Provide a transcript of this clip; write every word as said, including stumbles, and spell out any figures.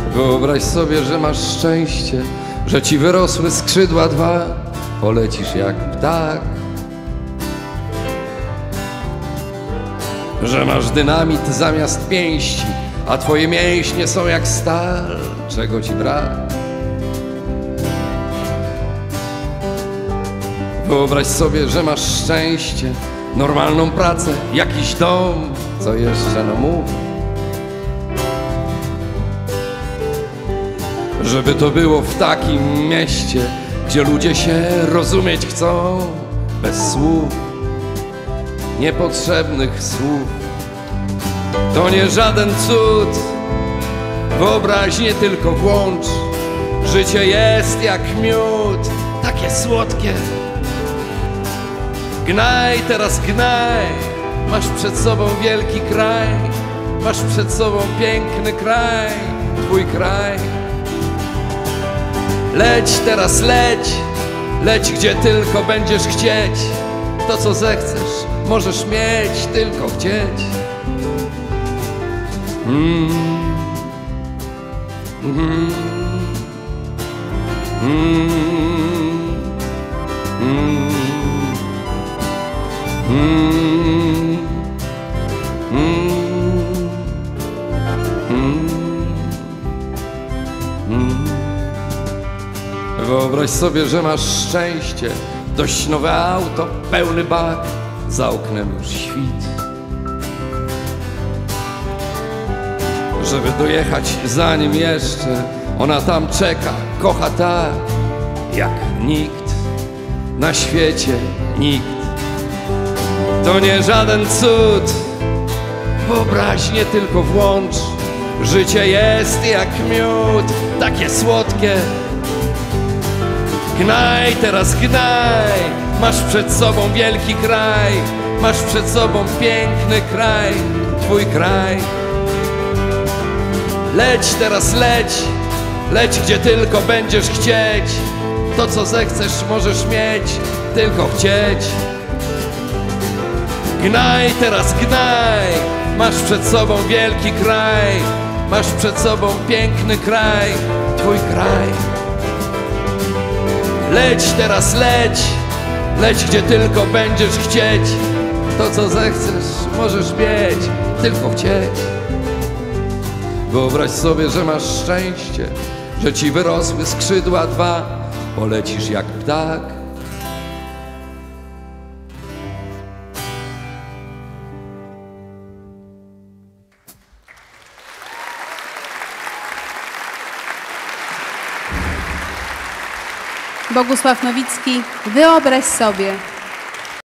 Wyobraź sobie, że masz szczęście, że ci wyrosły skrzydła dwa, polecisz jak ptak. Że masz dynamit zamiast pięści, a twoje mięśnie są jak stal, czego ci brak. Wyobraź sobie, że masz szczęście, normalną pracę, jakiś dom, co jeszcze, no mów. Żeby to było w takim mieście, gdzie ludzie się rozumieć chcą, bez słów, niepotrzebnych słów. To nie żaden cud, wyobraźnię tylko włącz. Życie jest jak miód, takie słodkie. Gnaj, teraz gnaj, masz przed sobą wielki kraj, masz przed sobą piękny kraj, twój kraj. Leć, teraz leć, leć gdzie tylko będziesz chcieć. To co zechcesz, możesz mieć, tylko chcieć. Mm. Mm. Mm. Mm. Mm. Mm. Mm. Wyobraź sobie, że masz szczęście, dość nowe auto, pełny bak, za oknem już świt. Żeby dojechać zanim jeszcze ona tam czeka, kocha tak jak nikt na świecie, nikt. To nie żaden cud, wyobraźnię tylko włącz. Życie jest jak miód, takie słodkie. Gnaj, teraz gnaj, masz przed sobą wielki kraj, masz przed sobą piękny kraj, twój kraj. Leć, teraz leć, leć gdzie tylko będziesz chcieć. To co zechcesz możesz mieć, tylko chcieć. Gnaj, teraz gnaj, masz przed sobą wielki kraj, masz przed sobą piękny kraj, twój kraj. Leć, teraz leć, leć gdzie tylko będziesz chcieć. To co zechcesz możesz mieć, tylko chcieć. Wyobraź sobie, że masz szczęście, że ci wyrosły skrzydła dwa, polecisz jak ptak. Bogusław Nowicki, wyobraź sobie.